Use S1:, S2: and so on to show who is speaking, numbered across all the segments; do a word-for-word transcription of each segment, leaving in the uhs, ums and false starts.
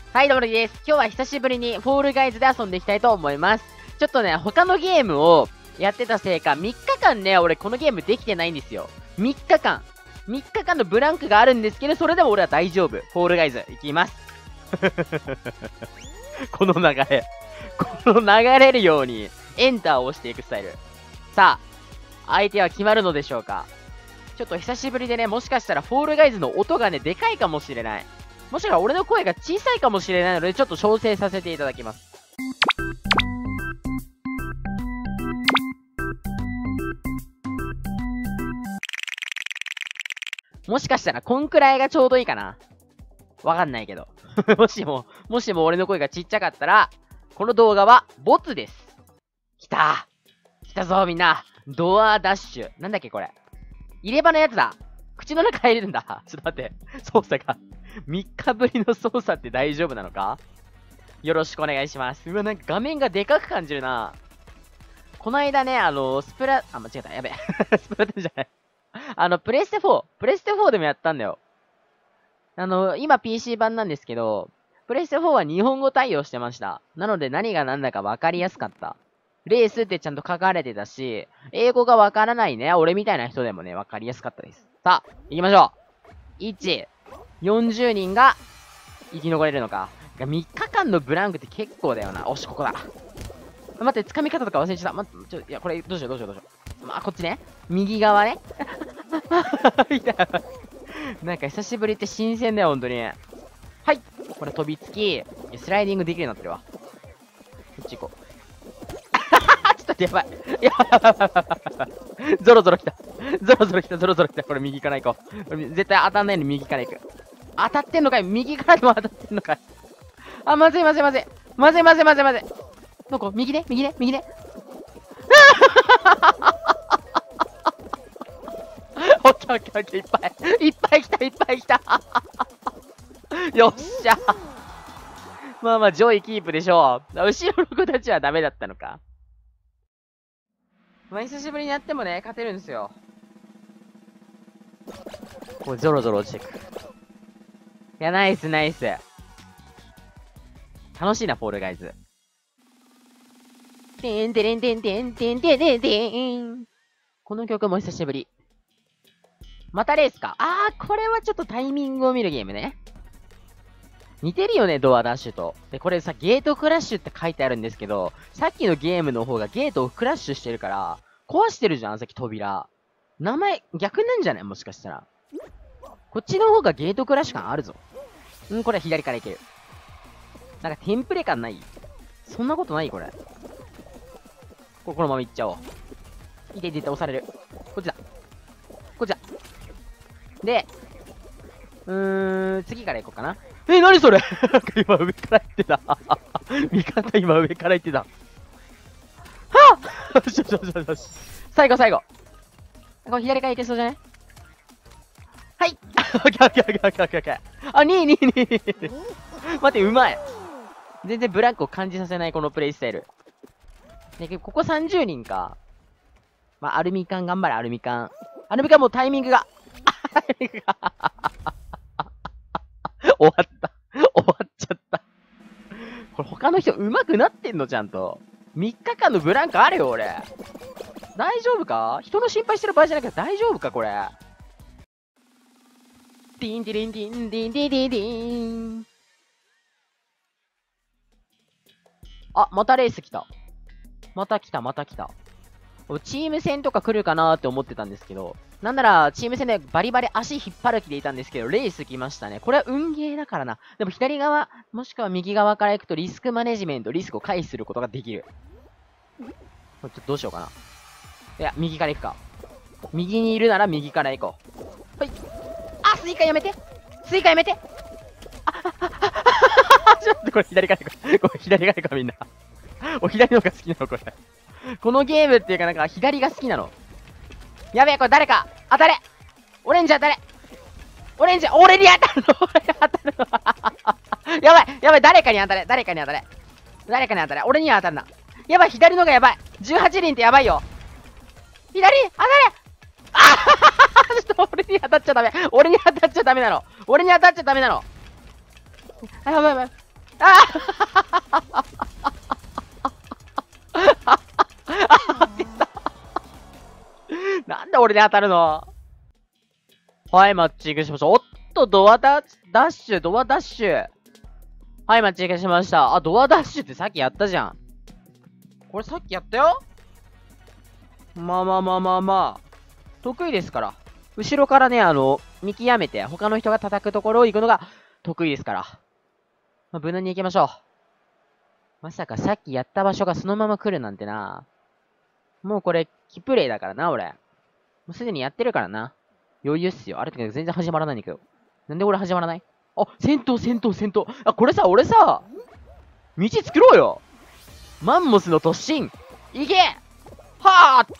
S1: はい、どうもです。今日は久しぶりにフォールガイズで遊んでいきたいと思います。ちょっとね、他のゲームをやってたせいか、みっかかんね、俺このゲームできてないんですよ。みっかかん。みっかかんのブランクがあるんですけど、それでも俺は大丈夫。フォールガイズ、いきます。この流れ。この流れるように、エンターを押していくスタイル。さあ、相手は決まるのでしょうか。ちょっと久しぶりでね、もしかしたらフォールガイズの音がね、でかいかもしれない。もしかしたら俺の声が小さいかもしれないので、ちょっと調整させていただきます。もしかしたらこんくらいがちょうどいいかな。わかんないけど。もしも、もしも俺の声がちっちゃかったら、この動画はボツです。来た来たぞみんな。ドアダッシュ。なんだっけこれ。入れ歯のやつだ。口の中入れるんだ。ちょっと待って。操作が。みっかぶりの操作って大丈夫なのか？よろしくお願いします。うわ、なんか画面がでかく感じるな。この間ね、あの、スプラ、あ、間違えた。やべえ。スプラトゥーンじゃない。あの、プレステフォー。プレステフォーでもやったんだよ。あの、今 ピーシー 版なんですけど、プレステフォーは日本語対応してました。なので何が何だか分かりやすかった。レースってちゃんと書かれてたし、英語が分からないね、俺みたいな人でもね、分かりやすかったです。さあ、行きましょう。いち、よんじゅうにんが生き残れるのか。みっかかんのブランクって結構だよな。おし、ここだ。待って、掴み方とか忘れちゃった。待って、ちょ、いや、これ、どうしよう、どうしよう、どうしよう。まあ、こっちね。右側ね。いや、なんか久しぶりって新鮮だよ、ほんとに。はい。これ飛びつき、スライディングできるようになってるわ。こっち行こう。ちょっとやばい。やばいやばいやばいやばい。ゾロゾロ来た。ゾロゾロ来た、ゾロゾロ来た。これ右から行こう。絶対当たんないのに右から行く。当たってんのかい？右からでも当たってんのかい？あ、まずいまずいまずい。まずいまずいまずいまずい。どこ？右ね右ね右ね。オッケーオッケーオッケー、いっぱい。いっぱい来た、いっぱい来た。よっしゃ。まあまあ、上位キープでしょう。後ろの子たちはダメだったのか。まあ、久しぶりにやってもね、勝てるんですよ。これゾロゾロ落ちてく。いや、ナイスナイス。楽しいな、フォールガイズ。てんてれんてんてんてんてんてんてん。この曲も久しぶり。またレースか。あー、これはちょっとタイミングを見るゲームね。似てるよね、ドアダッシュと。で、これさ、ゲートクラッシュって書いてあるんですけど、さっきのゲームの方がゲートをクラッシュしてるから、壊してるじゃん、さっき扉。名前、逆なんじゃない？もしかしたら。こっちの方がゲートクラッシュ感あるぞ。ん、これ左から行ける。なんかテンプレ感ない？そんなことないこれ。これ、このまま行っちゃおう。いていていて押される。こっちだ。こっちだ。で、うーん、次から行こうかな。え、なにそれ今上から行ってた。味方今上から行ってた。はぁよしよしよしよしよし。最後最後。これ左から行けそうじゃない？はい。オッケーオッケーオッケーオッケーオッケー。あ、にいにいにい。待って、うまい。全然ブランクを感じさせないこのプレイスタイル。で、ここさんじゅうにんか。まあ、アルミ缶頑張れ、アルミ缶。アルミ缶もうタイミングが。終わった。終わっちゃった。これ他の人上手くなってんのちゃんと。みっかかんのブランクあるよ、俺。大丈夫か？人の心配してる場合じゃなくて大丈夫か、これ。ティンティリンティンティンティンティンティン。あ、またレース来た。また来た、また来た。チーム戦とか来るかなーって思ってたんですけど、なんなら、チーム戦でバリバリ足引っ張る気でいたんですけど、レース来ましたね。これは運ゲーだからな。でも左側、もしくは右側から行くとリスクマネジメント、リスクを回避することができる。これちょっとどうしようかな。いや、右から行くか。右にいるなら右から行こう。はい。あ、スイカやめてスイカやめてあ、あ、あ、あ、ちょっとこれ左から行こう。これ左から行こうみんな。お、左の方が好きなのこれ。このゲームっていうかなんか左が好きなの。やべえ、これ誰か当たれオレンジ当たれオレンジ、俺に当たるの俺に当たるのやばいやばい、誰かに当たれ誰かに当たれ誰かに当たれ俺には当たるな。やばい、左のがやばい。じゅうはちにんってやばいよ。左当たれあはははちょっと俺に当たっちゃダメ俺に当たっちゃダメなの俺に当たっちゃダメなのあ、やばいやばい。 あなんで俺に当たるの？はい、マッチングしました。おっと、ドアダダッシュ、ドアダッシュ。はい、マッチングしました。あ、ドアダッシュってさっきやったじゃん。これさっきやったよ。まあまあまあまあまあ。得意ですから。後ろからね、あの、見極めて、他の人が叩くところを行くのが得意ですから。まあ、無難に行きましょう。まさかさっきやった場所がそのまま来るなんてな。もうこれ、キプレイだからな、俺。もうすでにやってるからな。余裕っすよ。あれって全然始まらないんだけど。なんで俺始まらない？あ、戦闘、戦闘、戦闘。あ、これさ、俺さ、道作ろうよ。マンモスの突進。いけはぁ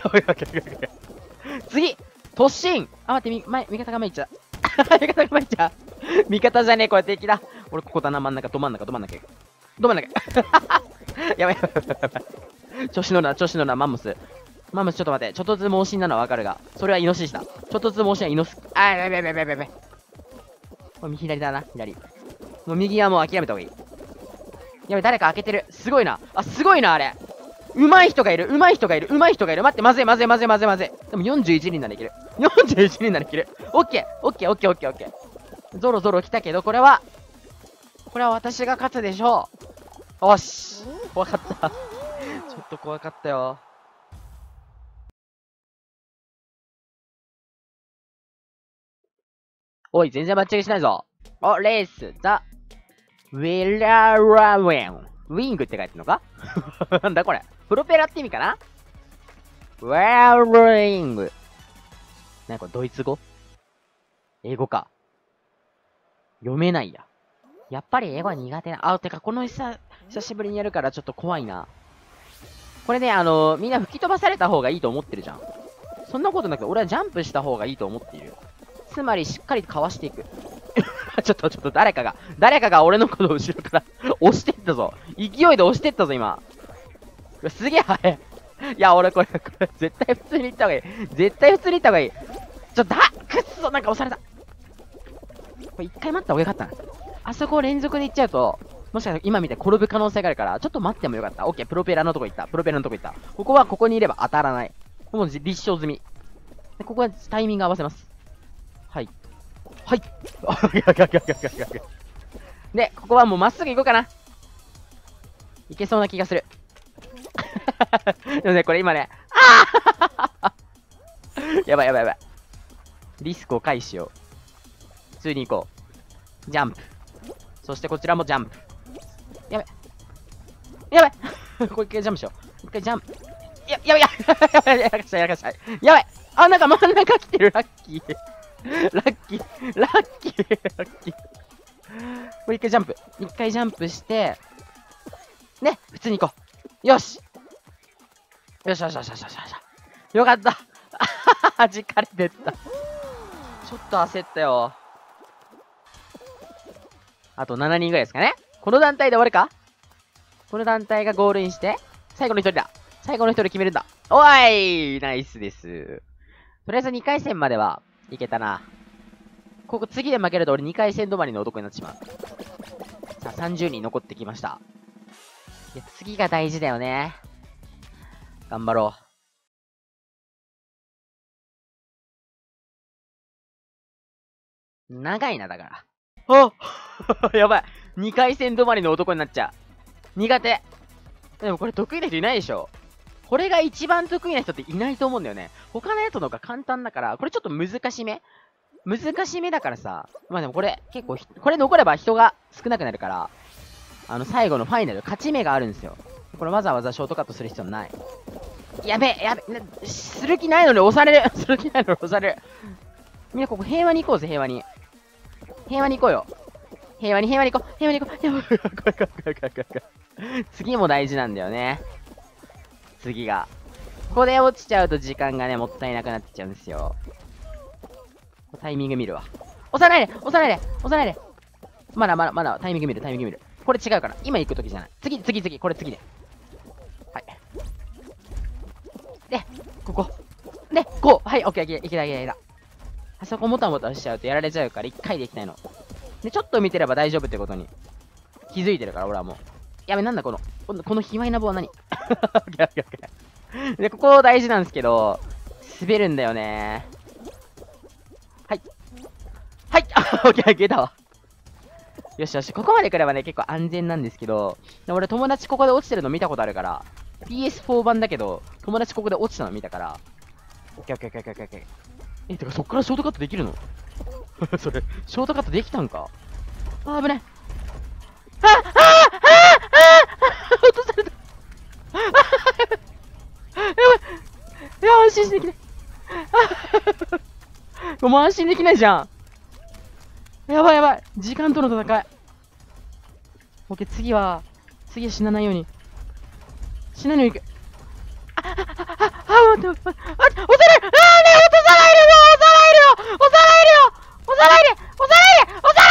S1: 次突進。あ、待って、み、前、味方が前行っちゃう。味方が前行っちゃう。味方じゃねえ、これ敵だ。俺ここだな、真ん中、ど真ん中、ど真ん中。ど真ん中。やばいやばいやばいやばい。調子乗るな、調子乗るな、マンモス。マンモスちょっと待って、ちょっとずつ猛進なのはわかるが、それはイノシシだ。ちょっとずつ猛進はイノス、あー、やべやべやべやべやべ。これ左だな、左。もう右はもう諦めた方がいい。やべ、誰か開けてる。すごいな。あ、すごいな、あれ。うまい人がいる、うまい人がいる、うまい人がいる。待って、まずいまずいまずいまずいまずい。でもよんじゅういちにんならいける。よんじゅういちにんならいける。オッケー、オッケー、オッケー、オッケー、オッケー。ゾロゾロ来たけど、これは、これは私が勝つでしょう。よし。怖かった。ちょっと怖かったよ。おい、全然マッチングしないぞ。お、レース、ザ、ウェララウェン。ウィングって書いてんのかなんだこれ。プロペラって意味かな？ウェラウィング。なにこれ、ドイツ語？英語か。読めないや。やっぱり英語は苦手な。あ、てか、この久久しぶりにやるからちょっと怖いな。これね、あのー、みんな吹き飛ばされた方がいいと思ってるじゃん。そんなことなくて、俺はジャンプした方がいいと思っている。つまり、しっかりかわしていく。ちょっと、ちょっと、誰かが、誰かが俺のことを後ろから押してったぞ。勢いで押してったぞ、今。すげえ速い。いや、俺これ、これ、絶対普通に行った方がいい。絶対普通に行った方がいい。ちょ、だ、くっそ、なんか押された。これ一回待った方がよかったな。あそこを連続で行っちゃうと、もしかしたら今みたいに転ぶ可能性があるから、ちょっと待ってもよかった。オッケー、プロペラのとこ行った。プロペラのとこ行った。ここはここにいれば当たらない。もう立証済み。でここはタイミング合わせます。はい。はい。で、ここはもうまっすぐ行こうかな。いけそうな気がする。でもね、これ今ね、ああやばいやばいやばい。リスクを回避しよう。普通に行こう。ジャンプ。そしてこちらもジャンプ。やべ。やべこれ一回ジャンプしよう。一回ジャンプ。や、やべやべやらかしたやらかした。やばいあ、なんか真ん中来てるラッキー。ラッキー。ラッキー。ラッキー。これ一回ジャンプ。一回ジャンプして、ね、普通に行こう。よしよしよしよしよしよしよし。よかった弾かれてった。ちょっと焦ったよ。あとしちにんぐらいですかね。この団体で終わるか？この団体がゴールインして、最後の一人だ。最後の一人決めるんだ。おいナイスです。とりあえずにかい戦まではいけたな。ここ次で負けると俺にかい戦止まりの男になってしまう。さあ、さんじゅうにん残ってきました。いや、次が大事だよね。頑張ろう。長いな、だから。あやばい。にかい戦止まりの男になっちゃう。苦手。でもこれ得意な人いないでしょ。これが一番得意な人っていないと思うんだよね。他のやつの方が簡単だから、これちょっと難しめ難しめだからさ。まあでもこれ結構、これ残れば人が少なくなるから、あの最後のファイナル、勝ち目があるんですよ。これわざわざショートカットする必要ない。やべえ、やべえ、する気ないのに押される。する気ないのに押される。みんなここ平和に行こうぜ、平和に。平和に行こうよ。平和に平和に行こう。平和に行こう。怖い怖い怖い怖い怖い怖い。次も大事なんだよね。次が。ここで落ちちゃうと時間がね、もったいなくなっちゃうんですよ。タイミング見るわ。押さないで押さないで押さないでまだまだまだタイミング見る、タイミング見る。これ違うから。今行くときじゃない。次、次、次。これ次で。はい。で、ここ。で、こう。はい、オッケー、いけた、いけた、いけた。あそこもたもたしちゃうとやられちゃうから、一回で行きたいの。で、ちょっと見てれば大丈夫ってことに気気づいてるから、俺はもう。やべ、なんだこの、この、この卑猥な棒は何？オッケーオッケーオッケー。で、ここ大事なんですけど、滑るんだよね。はい。はいあ、オッケー、消えたわ。よしよし、ここまで来ればね、結構安全なんですけど、俺友達ここで落ちてるの見たことあるから、ピーエスフォー 版だけど、友達ここで落ちたの見たから、オッケーオッケーオッケーオッケー。え、てかそっからショートカットできるの？それ、ショートカットできたんか？あー、危ない。ああああああ落とされた。やばい。いや、安心できない。もう安心できないじゃん。やばいやばい。時間との戦い。オッケー、次は、次は死なないように。死なないように行く。あ、あ、あ、あ、あ、待って、待って、待って、押さない。あーね、落とさないでよ、押さないでよ、押さないでよ、押さないで、押さないで、押さないで、